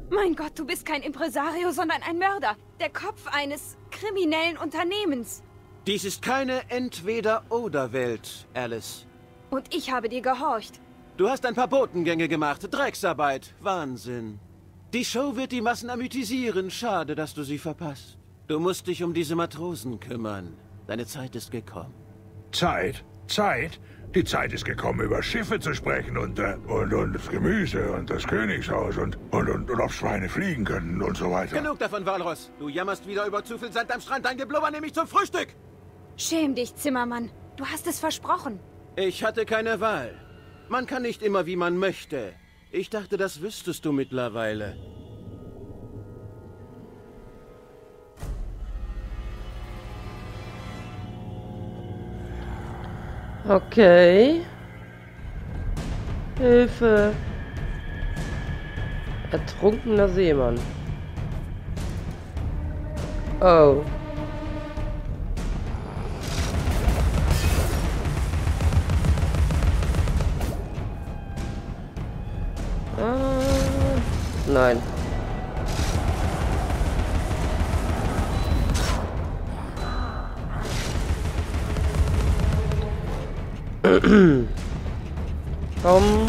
Mein Gott, du bist kein Impresario, sondern ein Mörder. Der Kopf eines kriminellen Unternehmens. Dies ist keine Entweder-oder-Welt, Alice. Und ich habe dir gehorcht. Du hast ein paar Botengänge gemacht. Drecksarbeit. Wahnsinn. Die Show wird die Massen amüsieren. Schade, dass du sie verpasst. Du musst dich um diese Matrosen kümmern. Deine Zeit ist gekommen. Zeit? Zeit? Die Zeit ist gekommen, über Schiffe zu sprechen und das Gemüse und das Königshaus und ob Schweine fliegen können und so weiter. Genug davon, Walross. Du jammerst wieder über zu viel Sand am Strand. Dein Geblubber nehme ich zum Frühstück. Schäm dich, Zimmermann. Du hast es versprochen. Ich hatte keine Wahl. Man kann nicht immer, wie man möchte. Ich dachte, das wüsstest du mittlerweile. Okay. Hilfe. Ertrunkener Seemann. Oh. Nein. Komm.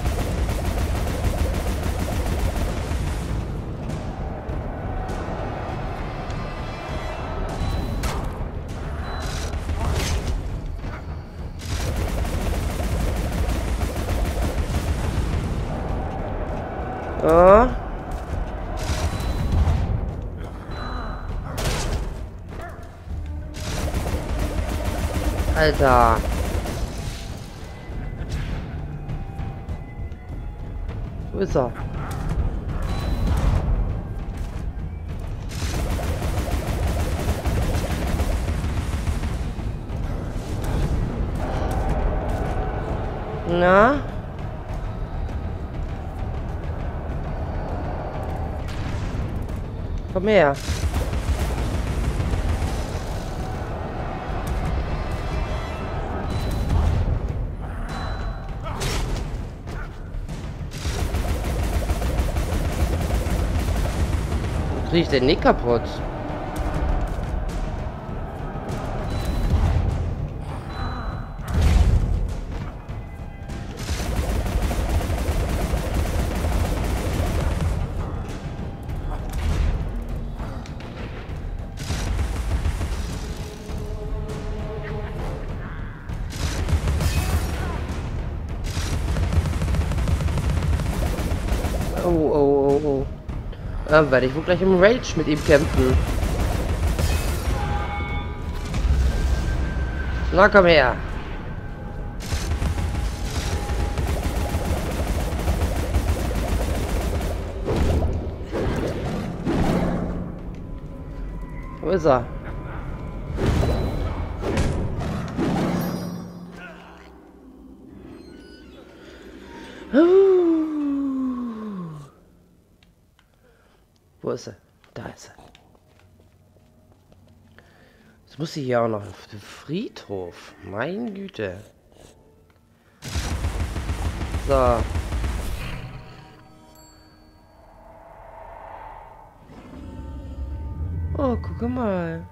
Ja. Alter. Wo ist er? Na? Komm her. Krieg ich den nicht kaputt? Oh. Werde ich wohl gleich im Rage mit ihm kämpfen. Na, komm her. Wo ist er? Wo ist er? Da ist er. Jetzt muss ich hier auch noch auf den Friedhof. Meine Güte. So. Oh, guck mal.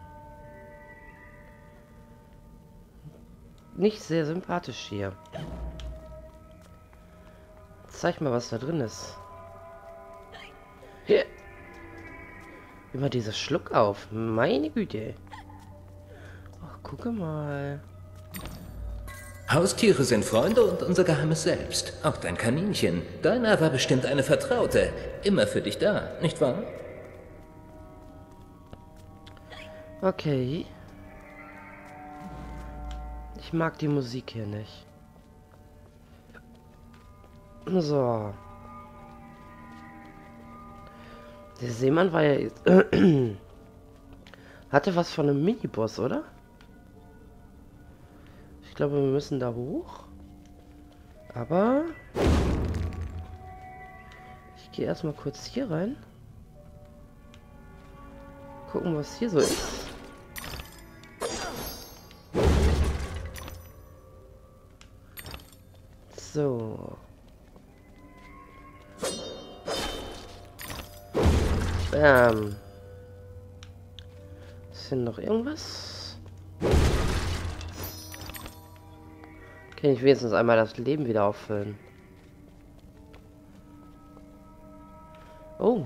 Nicht sehr sympathisch hier. Zeig mal, was da drin ist. Hier. Immer dieser Schluck auf. Meine Güte. Ach, guck mal. Haustiere sind Freunde und unser geheimes Selbst. Auch dein Kaninchen. Deiner war bestimmt eine Vertraute. Immer für dich da, nicht wahr? Okay. Ich mag die Musik hier nicht. So. Der Seemann war ja... hatte was von einem Miniboss, oder? Ich glaube, wir müssen da hoch. Aber... ich gehe erstmal kurz hier rein. Gucken, was hier so ist. So. Ist hier noch irgendwas? Kann ich wenigstens einmal das Leben wieder auffüllen? Oh,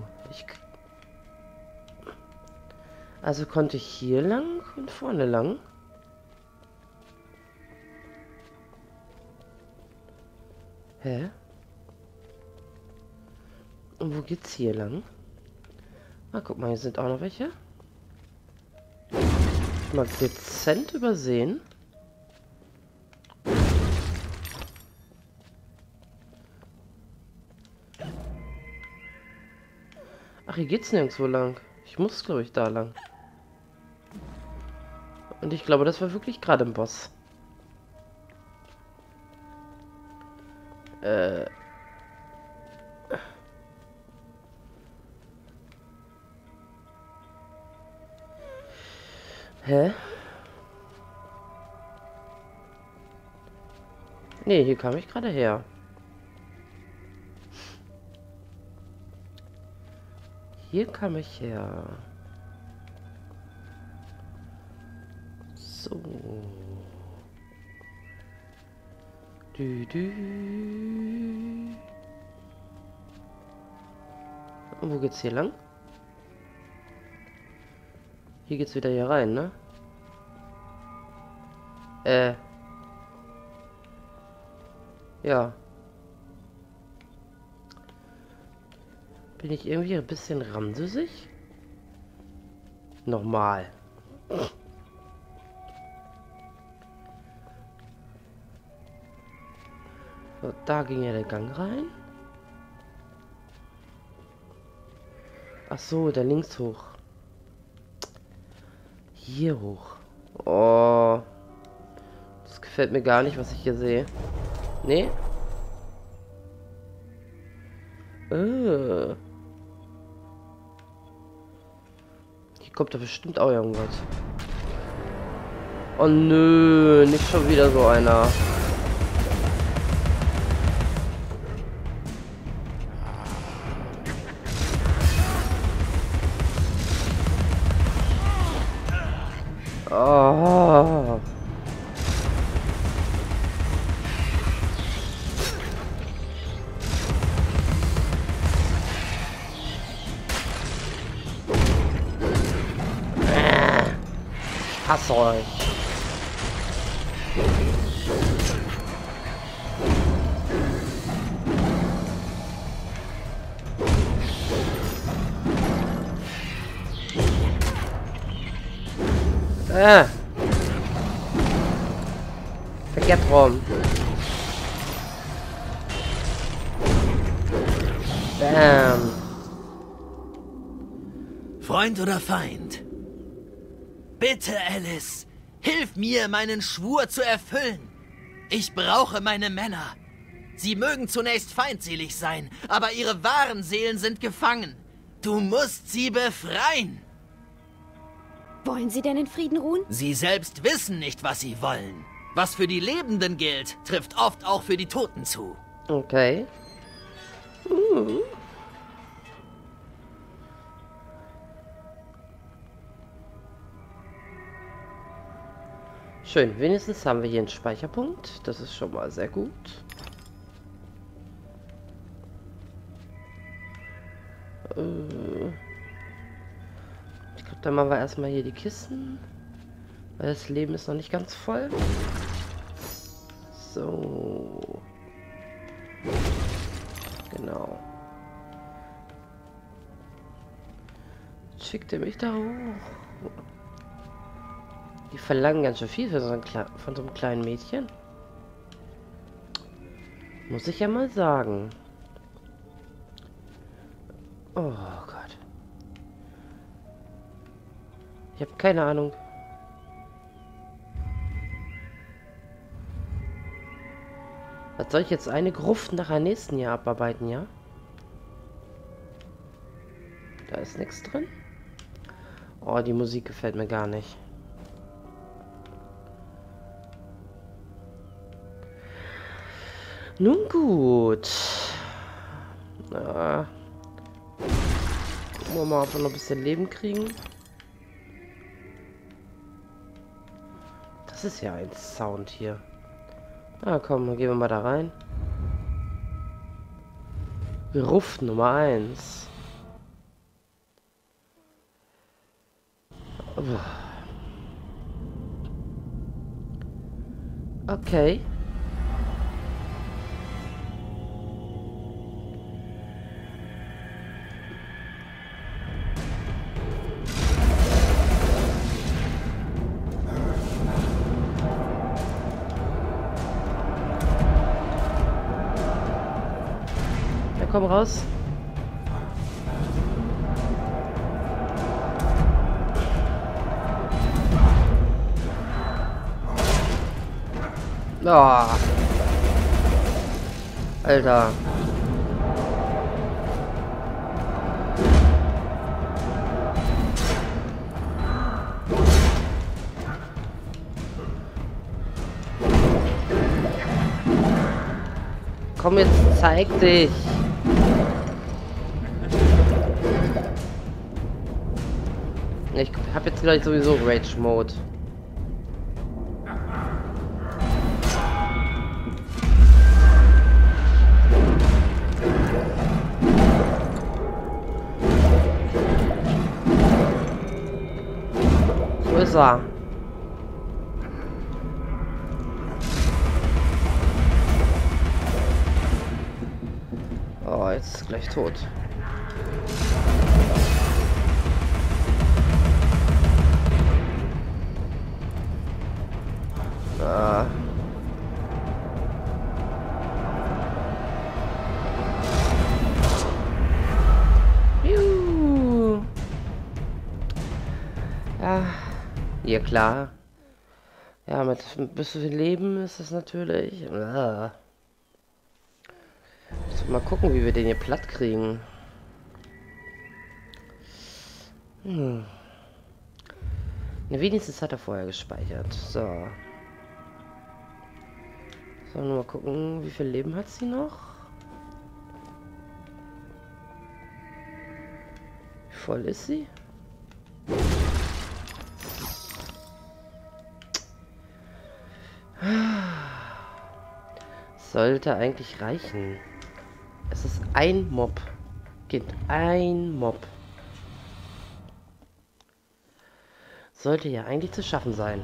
also konnte ich hier lang und vorne lang? Hä? Und wo geht's hier lang? Ah, guck mal, hier sind auch noch welche. Mal dezent übersehen. Ach, hier geht's nirgendwo lang. Ich muss, glaube ich, da lang. Und ich glaube, das war wirklich gerade ein Boss. Hä? Nee, hier kam ich gerade her. Hier kam ich her. So. Und wo geht's hier lang? Hier geht's wieder hier rein, ne? Ja. Bin ich irgendwie ein bisschen ramsüssig? Normal. So, da ging ja der Gang rein. Ach so, der links hoch. Hier hoch. Oh. Das gefällt mir gar nicht, was ich hier sehe. Nee? Hier kommt da bestimmt auch irgendwas. Oh nö, nicht schon wieder so einer. Oh. Ich hasse euch. Verkehrt rum. Bam. Freund oder Feind? Bitte, Alice, hilf mir, meinen Schwur zu erfüllen. Ich brauche meine Männer. Sie mögen zunächst feindselig sein, aber ihre wahren Seelen sind gefangen. Du musst sie befreien. Wollen Sie denn in Frieden ruhen? Sie selbst wissen nicht, was sie wollen. Was für die Lebenden gilt, trifft oft auch für die Toten zu. Okay. Schön, wenigstens haben wir hier einen Speicherpunkt. Das ist schon mal sehr gut. Ich glaube, dann machen wir erstmal hier die Kisten. Weil das Leben ist noch nicht ganz voll. So. Genau. Schickt er mich da hoch? Die verlangen ganz schön viel für so von so einem kleinen Mädchen. Muss ich ja mal sagen. Oh Gott. Ich habe keine Ahnung. Was soll ich jetzt eine Gruft nach dem nächsten Jahr abarbeiten, ja? Da ist nichts drin. Oh, die Musik gefällt mir gar nicht. Nun gut. Gucken wir mal, ob wir noch ein bisschen Leben kriegen. Das ist ja ein Sound hier. Na komm, dann gehen wir mal da rein. Gruft Nummer 1. Okay. Ja, komm raus. Oh. Alter. Komm jetzt, zeig dich. Ich hab jetzt gleich sowieso Rage Mode. Wo ist er? Oh, jetzt ist er gleich tot. Ah. Juhu. Ja, ja klar. Ja, mit bis zu viel Leben ist das natürlich. Ah. Mal gucken, wie wir den hier platt kriegen. Ne, wenigstens hat er vorher gespeichert. So. So, nur mal gucken, wie viel Leben hat sie noch? Wie voll ist sie? Sollte eigentlich reichen. Es ist ein Mob. Geht ein Mob. Sollte ja eigentlich zu schaffen sein.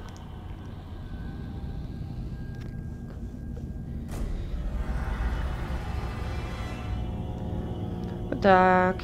Guten Tag.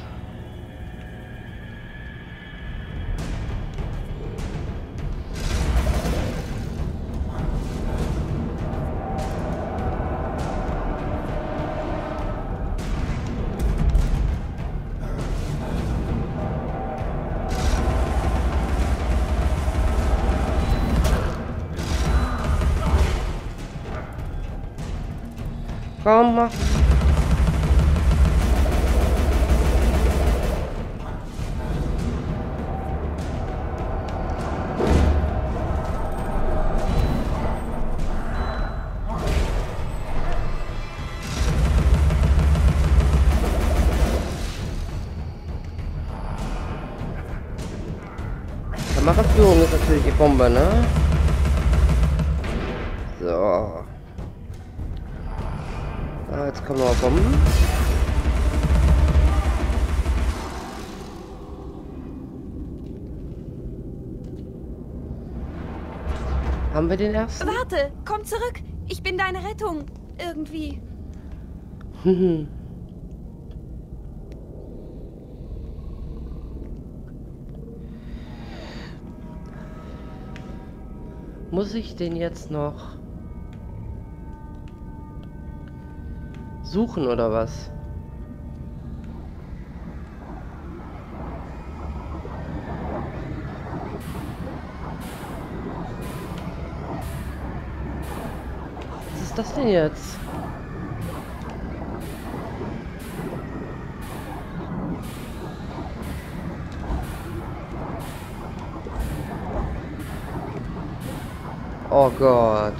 Komm, mach. Kameraführung ist natürlich die Bombe, ne? So. Ah, jetzt kommen noch Bomben. Haben wir den ersten? Warte, komm zurück. Ich bin deine Rettung. Irgendwie. Muss ich den jetzt noch suchen oder was? Was ist das denn jetzt? Oh Gott.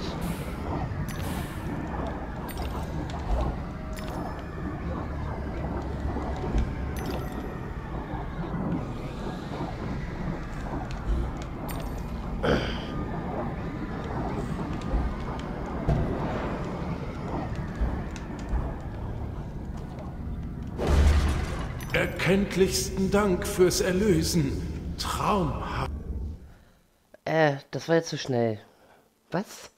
Erkenntlichsten Dank fürs Erlösen. Traumhaft. Das war jetzt zu schnell. Was?